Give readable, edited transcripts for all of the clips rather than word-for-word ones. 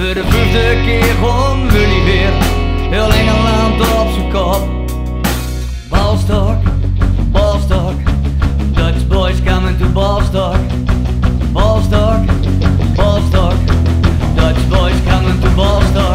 Voor de 5e keer gewoon jullie weer heel Engeland op zijn kop. Balstok, balstok, Dutch boys coming to balstok. Balstok, balstok, Dutch boys coming to balstok.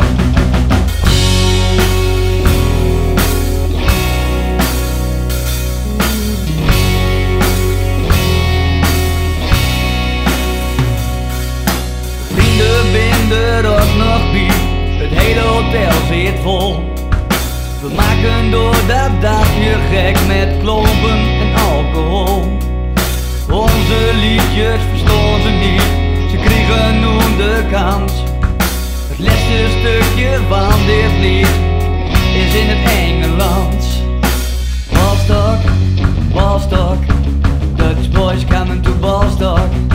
Er ook nog bij, het hele hotel zit vol. We maken door dat dagje gek met klompen en alcohol. Onze liedjes verstaan ze niet, ze kriegen nu de kans. Het laatste stukje van dit lied is in het Engelands. Balstok, balstok, Dutch boys coming to balstok.